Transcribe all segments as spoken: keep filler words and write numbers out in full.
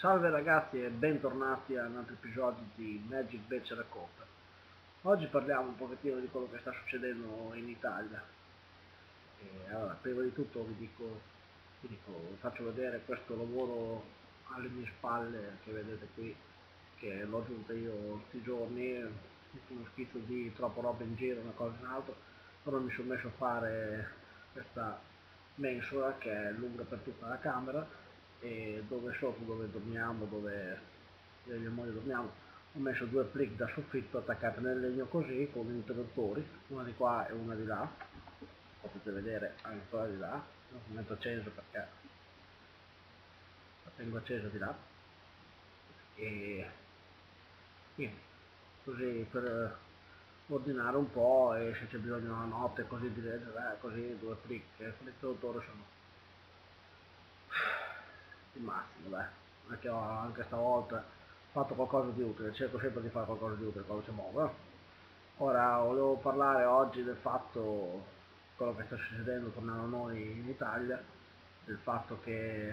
Salve ragazzi e bentornati a un altro episodio di Magic Betch Racconta. Oggi parliamo un pochettino di quello che sta succedendo in Italia. E allora, prima di tutto vi dico, vi dico, vi faccio vedere questo lavoro alle mie spalle che vedete qui, che l'ho aggiunto io questi giorni, uno schizzo di troppa roba in giro, una cosa e un'altra, però mi sono messo a fare questa mensola che è lunga per tutta la camera, e dove sotto, dove dormiamo, dove io e mia moglie dormiamo, ho messo due plic da soffitto attaccate nel legno così, con interruttori, una di qua e una di là. Potete vedere anche quella di là, non lo metto acceso perché la tengo accesa di là, e niente, così per ordinare un po', e se c'è bisogno una notte così di leggere, così due plic e l'interruttore sono il massimo, dai. Anche, anche stavolta ho fatto qualcosa di utile, cerco sempre di fare qualcosa di utile quando si muove. Ora volevo parlare oggi del fatto, quello che sta succedendo tornando a noi in Italia, del fatto che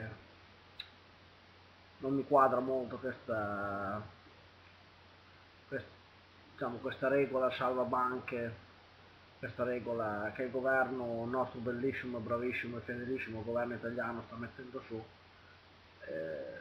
non mi quadra molto questa, questa, diciamo, questa regola salva banche, questa regola che il governo, il nostro bellissimo, bravissimo e fedelissimo governo italiano sta mettendo su. Eh,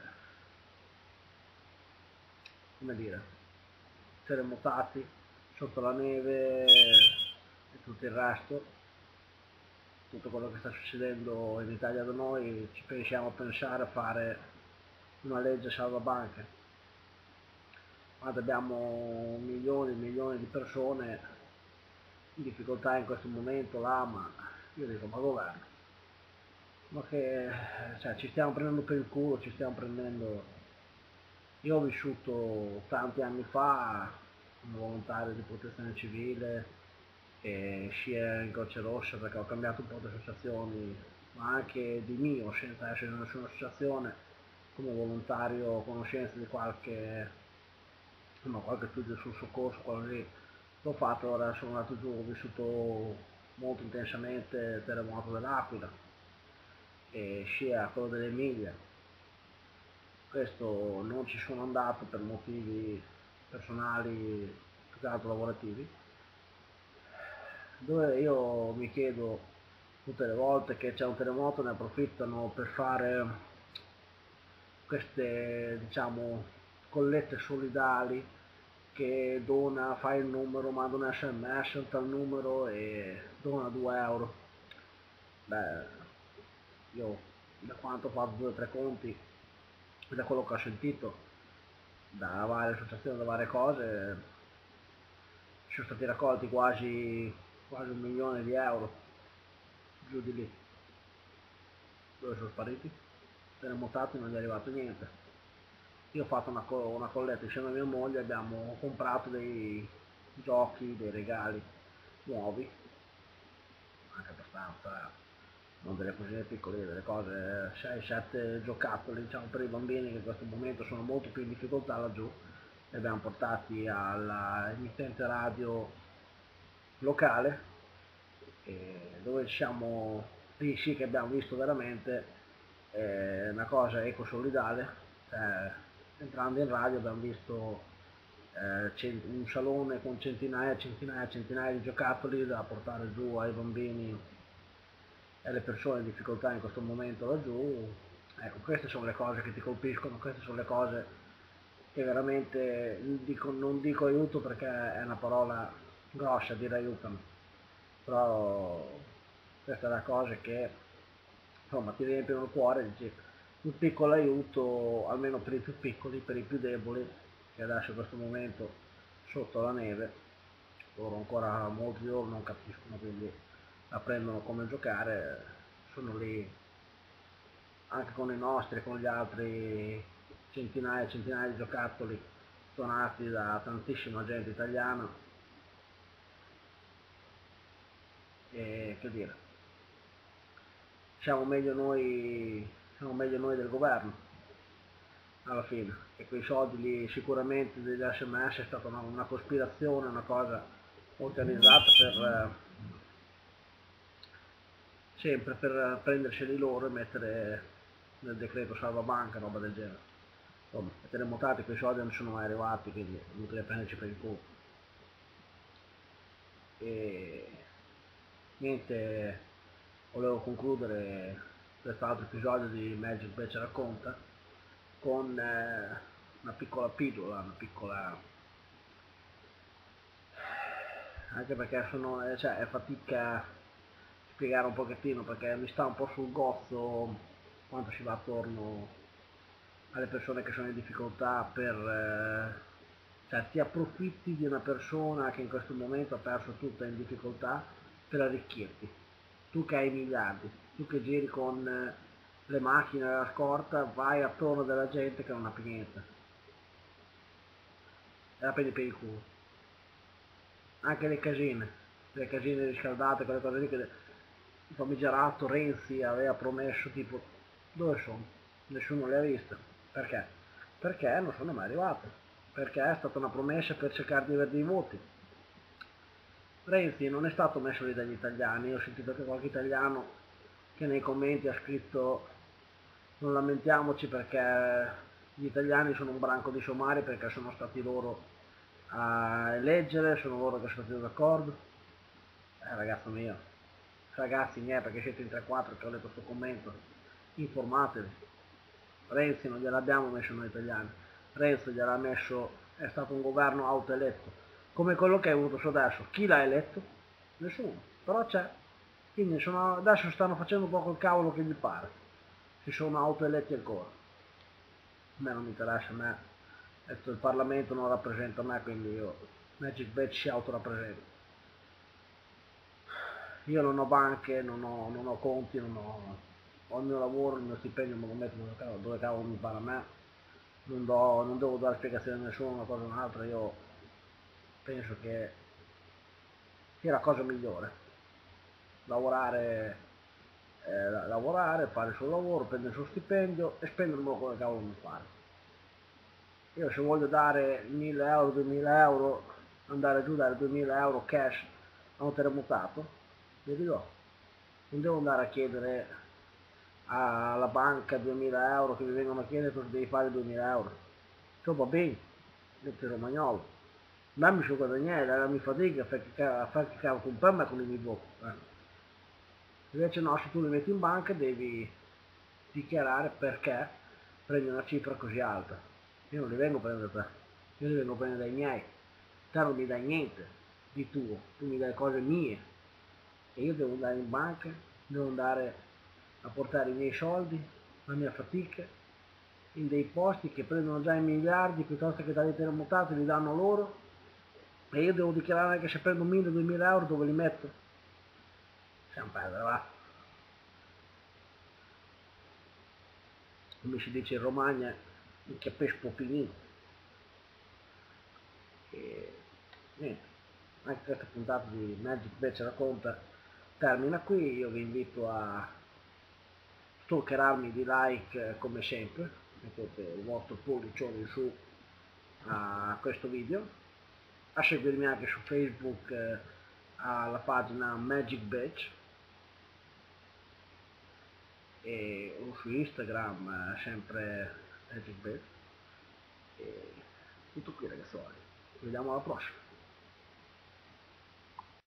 come dire, terremotati, sotto la neve e tutto il resto, tutto quello che sta succedendo in Italia da noi, ci pensiamo a pensare a fare una legge salvabanche, quando abbiamo milioni e milioni di persone in difficoltà in questo momento là, ma io dico, ma governo, ma che, cioè, ci stiamo prendendo per il culo, ci stiamo prendendo. Io ho vissuto tanti anni fa come volontario di protezione civile e sia in Croce Rossa, perché ho cambiato un po' di associazioni, ma anche di mio, senza essere in nessuna associazione, come volontario, conoscenza di qualche, insomma, qualche studio sul soccorso, quello lì l'ho fatto. Ora sono andato giù, ho vissuto molto intensamente il terremoto dell'Aquila e sia quello dell'Emilia. Questo non ci sono andato per motivi personali, più che altro lavorativi, dove io mi chiedo tutte le volte che c'è un terremoto ne approfittano per fare queste, diciamo, collette solidali, che dona, fai il numero, manda un sms a tal numero e dona due euro. Beh, io da quanto ho fatto due o tre conti, da quello che ho sentito da varie associazioni, da varie cose, ci sono stati raccolti quasi, quasi un milione di euro, giù di lì. Dove sono spariti? Terremotati, non gli è arrivato niente. Io ho fatto una, co una colletta insieme a mia moglie, abbiamo comprato dei giochi, dei regali nuovi, anche abbastanza, non delle cosine piccole, delle cose, sei sette giocattoli, diciamo, per i bambini che in questo momento sono molto più in difficoltà laggiù. Li abbiamo portati all'emittente radio locale, eh, dove siamo, lì sì che abbiamo visto veramente eh, una cosa ecosolidale. Cioè, entrando in radio abbiamo visto eh, un salone con centinaia e centinaia e centinaia di giocattoli da portare giù ai bambini e alle persone in difficoltà in questo momento laggiù. Ecco, queste sono le cose che ti colpiscono, queste sono le cose che veramente, dico, non dico aiuto perché è una parola grossa dire aiutano, però questa è la cosa che, insomma, ti riempiono il cuore, dici, un piccolo aiuto almeno per i più piccoli, per i più deboli, che adesso in questo momento sotto la neve, loro ancora molti di loro non capiscono, quindi apprendono come giocare, sono lì anche con i nostri e con gli altri centinaia e centinaia di giocattoli donati da tantissima gente italiana. E che dire, siamo meglio noi, siamo meglio noi del governo alla fine, e quei soldi lì sicuramente degli sms è stata una, una cospirazione, una cosa organizzata per eh, sempre per prenderseli loro e mettere nel decreto salvabanca, roba del genere. insomma, i terremotati quei soldi non sono mai arrivati, quindi non te ne prenderci per il culo. E niente, volevo concludere quest'altro episodio di Magic Beccia Racconta con eh, una piccola pillola, una piccola... anche perché sono, eh, cioè, è fatica spiegare un pochettino, perché mi sta un po' sul gozzo quanto ci va attorno alle persone che sono in difficoltà per... Eh, cioè ti approfitti di una persona che in questo momento ha perso tutto, è in difficoltà, per arricchirti. Tu che hai miliardi, tu che giri con eh, le macchine alla scorta, vai attorno della gente che non ha più niente. E la prendi per il culo. Anche le casine, le casine riscaldate, quelle cose lì che il famigerato Renzi aveva promesso, tipo, dove sono? Nessuno le ha viste. Perché? Perché non sono mai arrivate. Perché è stata una promessa per cercare di avere dei voti. Renzi non è stato messo lì dagli italiani, ho sentito che qualche italiano che nei commenti ha scritto non lamentiamoci perché gli italiani sono un branco di somari perché sono stati loro a eleggere, sono loro che sono stati d'accordo. Eh ragazzo mio, ragazzi miei, perché siete in tre quattro che ho letto questo commento, informatevi. Renzi non gliel'abbiamo messo noi italiani, Renzi gliel'ha messo, è stato un governo autoeletto, come quello che è venuto su adesso. Chi l'ha eletto? Nessuno, però c'è. Quindi sono, adesso stanno facendo un po' col cavolo che gli pare, si sono autoeletti ancora. A me non mi interessa, a me il Parlamento non rappresenta me, quindi io Magic Bet si autorappresenta. Io non ho banche, non ho, non ho conti, non ho, ho il mio lavoro, il mio stipendio me lo metto dove cavolo, dove cavolo mi pare a me, non, do, non devo dare spiegazioni a nessuno, una cosa o un'altra, io penso che sia la cosa migliore, lavorare, eh, lavorare, fare il suo lavoro, prendere il suo stipendio e spenderlo come cavolo mi pare. Io se voglio dare mille euro, duemila euro, andare giù dare duemila euro cash a un terremotato, glieli do. Non devo andare a chiedere alla banca duemila euro che mi vengono a chiedere cosa devi fare duemila euro. Ciò va bene, io sono romagnolo. Dammi su guadagnare, dammi fatica a fare che cavolo con me con i miei blocchi. Eh. Invece no, se tu li metti in banca devi dichiarare perché prendi una cifra così alta. Io non li vengo a prendere da te, io li vengo a prendere dai miei. Te non mi dai niente di tuo, tu mi dai cose mie. E io devo andare in banca, devo andare a portare i miei soldi, la mia fatica, in dei posti che prendono già i miliardi piuttosto che dai terremotati li danno loro, e io devo dichiarare che se prendo mille duemila euro dove li metto? Siamo perdere, va. Come si dice in Romagna, non capisco popinino. E niente, anche questa puntata di Magic Beccia Racconta termina qui. Io vi invito a stalkerarmi di like come sempre, mettete il vostro pollicione in su a questo video, a seguirmi anche su Facebook eh, alla pagina Magic Batch e o su Instagram eh, sempre Magic Batch. E tutto qui ragazzuoli, ci vediamo alla prossima.